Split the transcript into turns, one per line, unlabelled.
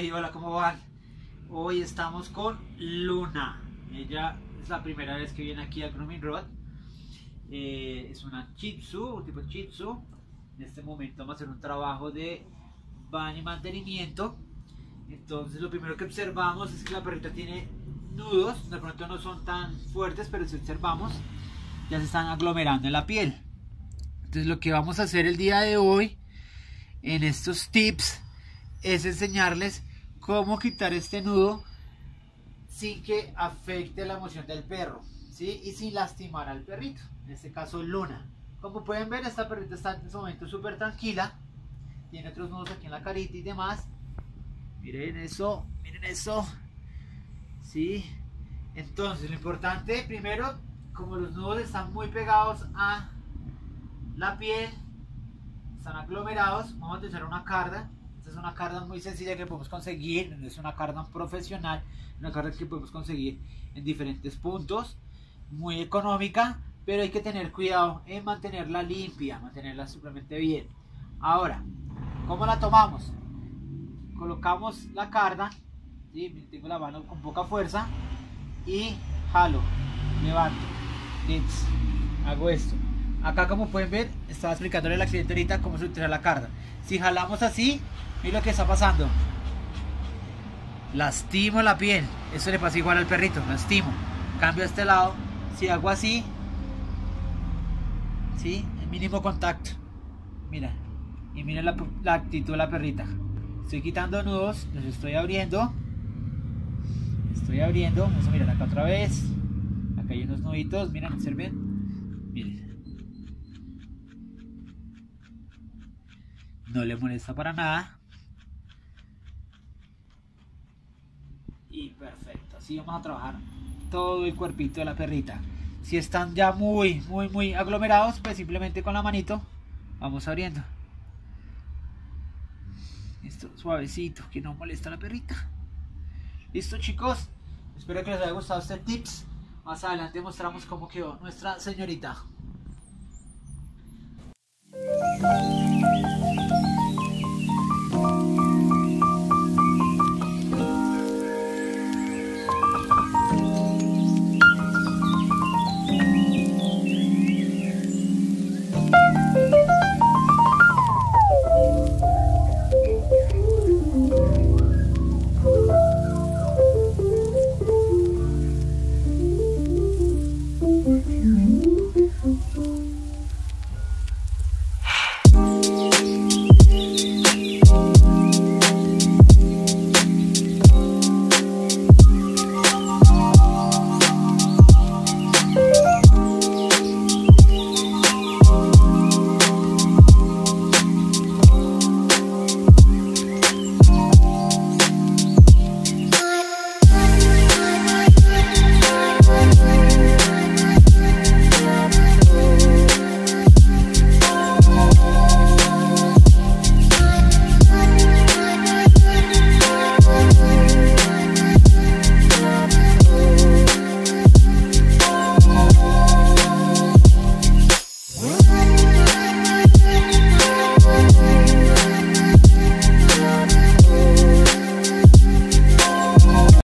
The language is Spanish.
hola, ¿cómo van? Hoy estamos con Luna. Ella es la primera vez que viene aquí a Grooming Road. Es una Shih Tzu, un tipo de Shih Tzu. En este momento vamos a hacer un trabajo de baño y mantenimiento. Entonces lo primero que observamos es que la perrita tiene nudos. De pronto no son tan fuertes, pero si observamos ya se están aglomerando en la piel. Entonces lo que vamos a hacer el día de hoy en estos tips es enseñarles cómo quitar este nudo sin que afecte la emoción del perro, ¿sí? Y sin lastimar al perrito, en este caso Luna. Como pueden ver, esta perrita está en este momento súper tranquila, tiene otros nudos aquí en la carita y demás. Miren eso, ¿sí? Entonces lo importante primero, como los nudos están muy pegados a la piel, están aglomerados, vamos a utilizar una carda. Esta es una carda muy sencilla que podemos conseguir, es una carda profesional, una carda que podemos conseguir en diferentes puntos, muy económica, pero hay que tener cuidado en mantenerla limpia, mantenerla simplemente bien. Ahora, ¿cómo la tomamos? Colocamos la carda, ¿sí? Tengo la mano con poca fuerza y jalo, levanto, lips, hago esto. Acá, como pueden ver, estaba explicándole a la cliente ahorita cómo se utiliza la carda. Si jalamos así, miren lo que está pasando. Lastimo la piel. Eso le pasa igual al perrito, lastimo. Cambio a este lado. Si hago así, ¿sí? El mínimo contacto. Mira. Y miren la actitud de la perrita. Estoy quitando nudos, los estoy abriendo. Vamos a mirar acá otra vez. Acá hay unos nuditos, miren, observen. Miren. No le molesta para nada. Y perfecto. Así vamos a trabajar todo el cuerpito de la perrita. Si están ya muy aglomerados, pues simplemente con la manito vamos abriendo. Esto suavecito, que no molesta a la perrita. Listo, chicos. Espero que les haya gustado este tips. Más adelante mostramos cómo quedó nuestra señorita.